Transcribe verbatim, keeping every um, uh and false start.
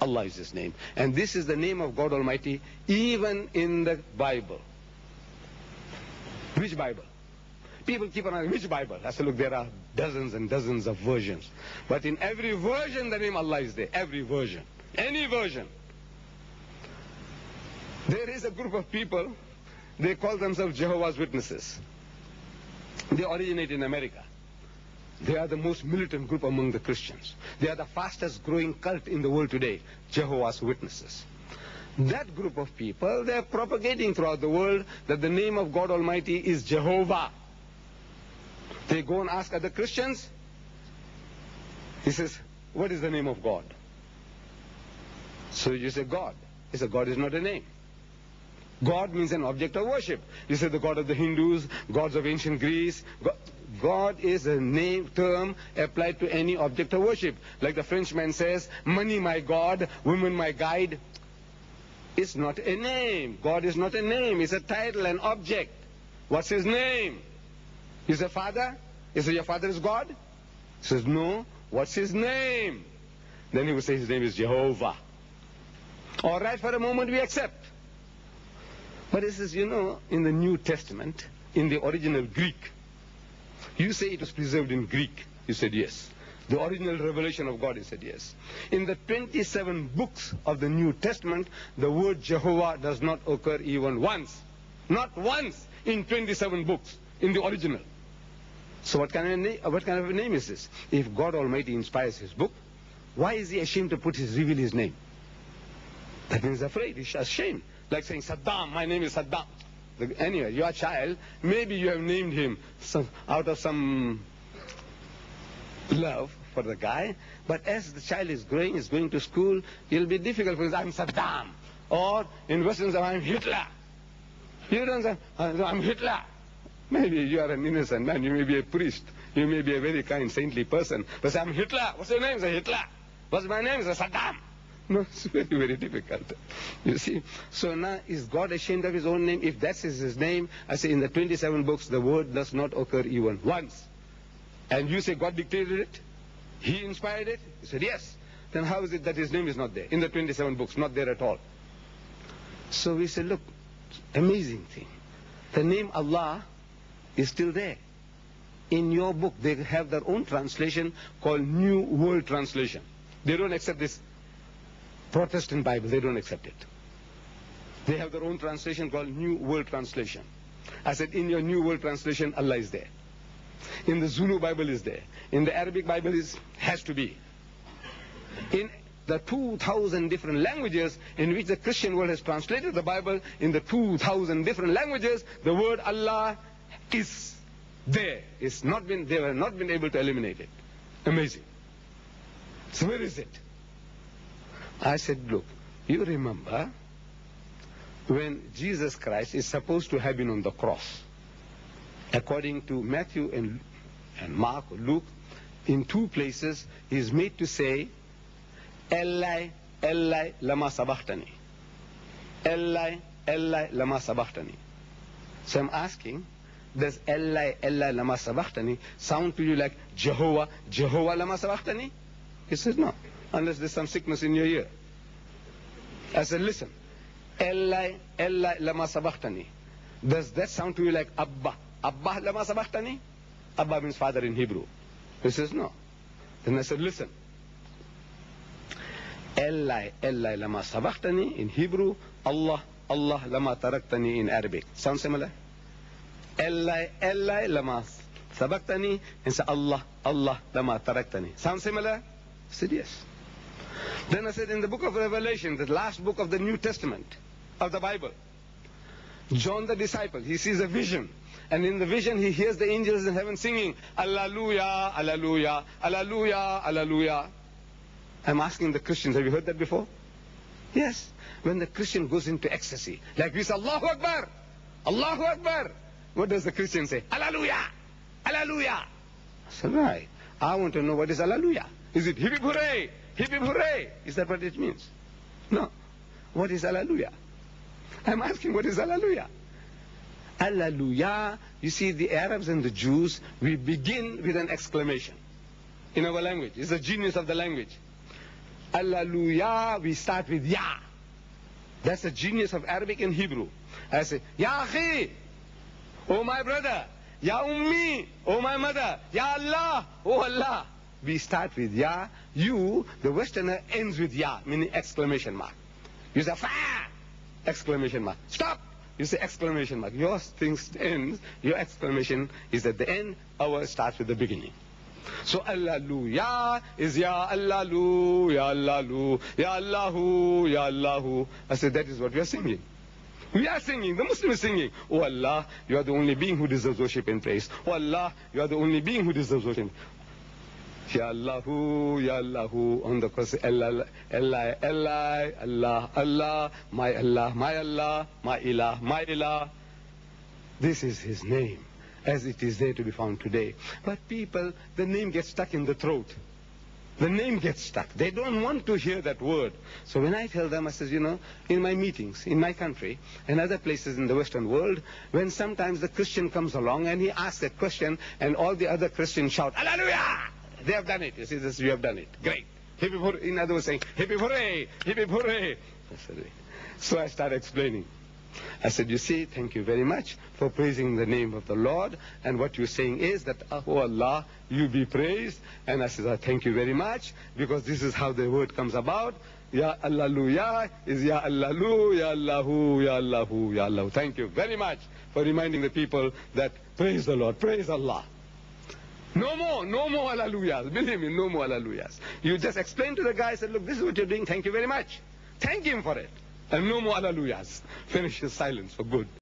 Allah is his name. And this is the name of God Almighty even in the Bible. Which Bible? People keep on asking, which Bible? I said, look, there are dozens and dozens of versions. But in every version, the name Allah is there. Every version. Any version. There is a group of people, they call themselves Jehovah's Witnesses. They originate in America. They are the most militant group among the Christians. They are the fastest growing cult in the world today, Jehovah's Witnesses. That group of people, they are propagating throughout the world that the name of God Almighty is Jehovah. They go and ask other Christians. He says, what is the name of God? So you say God. He said, God is not a name. God means an object of worship. You say the God of the Hindus, gods of ancient Greece. God, God is a name, term applied to any object of worship. Like the Frenchman says, money my God, women my guide. It's not a name. God is not a name. It's a title, an object. What's his name? He's a father? You say your father is God? He says no. What's his name? Then he would say his name is Jehovah. All right, for a moment we accept. But he says, you know, in the New Testament, in the original Greek, you say it was preserved in Greek. You said yes. The original revelation of God, he said yes. In the twenty-seven books of the New Testament, the word Jehovah does not occur even once. Not once in twenty-seven books in the original. So what kind of a name, what kind of a name is this? If God Almighty inspires his book, why is he ashamed to put his, reveal his name? That means afraid, he's ashamed. Like saying, Saddam, my name is Saddam. Anyway, your child, maybe you have named him some, out of some love for the guy, but as the child is growing, is going to school, it'll be difficult for him. I'm Saddam. Or in Western, I'm Hitler. You don't say, I'm Hitler. Maybe you are an innocent man, you may be a priest, you may be a very kind, saintly person, but say, I'm Hitler. What's your name? Say, Hitler. What's my name? Say, Saddam. No, it's very, very difficult. You see? So now, is God ashamed of his own name? If that is his name, I say in the twenty-seven books, the word does not occur even once. And you say God dictated it? He inspired it? He said, yes. Then how is it that his name is not there? In the twenty-seven books, not there at all. So we say, look, amazing thing. The name Allah is still there. In your book, they have their own translation called New World Translation. They don't accept this Protestant Bible, they don't accept it. They have their own translation called New World Translation. I said, in your New World Translation, Allah is there. In the Zulu Bible is there. In the Arabic Bible is has to be. In the two thousand different languages in which the Christian world has translated the Bible, in the two thousand different languages, the word Allah is there. It's not been, they have not been able to eliminate it. Amazing. So where is it? I said, look, you remember when Jesus Christ is supposed to have been on the cross. According to Matthew and, and Mark or Luke, in two places he is made to say, Eli, Eli, lama sabachthani. Eli, Eli, lama sabachthani. So I'm asking, does Eli, Eli, lama sabachthani sound to you like Jehovah, Jehovah, lama sabachthani? He says, no. Unless there's some sickness in your ear. I said, listen, Eli, Eli, lama sabachthani. Does that sound to you like Abba, Abba, lama sabachthani? Abba means father in Hebrew. He says, no. Then I said, listen, Eli, Eli, lama sabachthani in Hebrew, Allah, Allah, lama taraktani in Arabic. Sound similar? Eli, Eli, lama sabachthani, and say Allah, Allah, lama taraktani. Sound similar? I said, yes. Then I said, in the book of Revelation, the last book of the New Testament, of the Bible, John the disciple, he sees a vision. And in the vision, he hears the angels in heaven singing, Alleluia, Alleluia, Alleluia, Alleluia. I'm asking the Christians, have you heard that before? Yes. When the Christian goes into ecstasy, like we say, Allahu Akbar, Allahu Akbar. What does the Christian say? Alleluia, Alleluia. I said, right. I want to know what is Alleluia. Is it hip hip hooray? Hip hip hooray! Is that what it means? No. What is Alleluia? I'm asking, what is Alleluia? Alleluia, you see, the Arabs and the Jews, we begin with an exclamation in our language. It's the genius of the language. Hallelujah, we start with Ya. That's the genius of Arabic and Hebrew. I say, Ya Akhi, oh my brother. Ya Ummi, oh my mother. Ya Allah, oh Allah. We start with Ya. You, the Westerner, ends with Ya, meaning exclamation mark. You say, Fire! Exclamation mark. Stop! You say exclamation mark. Your things ends, your exclamation is at the end. Ours starts with the beginning. So Hallelujah is Ya Allahu, Ya Allahu, Ya Allahu, Ya Allahu. I said, that is what we are singing. We are singing, the Muslim is singing. Oh Allah, you are the only being who deserves worship and praise. Oh Allah, you are the only being who deserves worship. Ya Allahu, Ya Allahu, on the cross, Allah, Allah, Allah, Allah, Allah, my Allah, my Allah, my Ilah, my Ilah. This is his name, as it is there to be found today. But people, the name gets stuck in the throat. The name gets stuck. They don't want to hear that word. So when I tell them, I says, you know, in my meetings, in my country, and other places in the Western world, when sometimes the Christian comes along and he asks that question, and all the other Christians shout, Hallelujah! They have done it. You see, this, you have done it. Great. Hip hip hooray. In other words, saying, hip hip hooray, hip hip hooray. So I started explaining. I said, you see, thank you very much for praising the name of the Lord. And what you're saying is that, oh Allah, you be praised. And I said, oh, thank you very much, because this is how the word comes about. Ya Allahu is Ya Allahu, Ya Allahu, Ya Allahu, Ya Allahu. Thank you very much for reminding the people that praise the Lord, praise Allah. No more, no more hallelujahs. Believe me, no more hallelujahs. You just explain to the guy, said, look, this is what you're doing, thank you very much. Thank him for it. And no more hallelujahs. Finish his silence for good.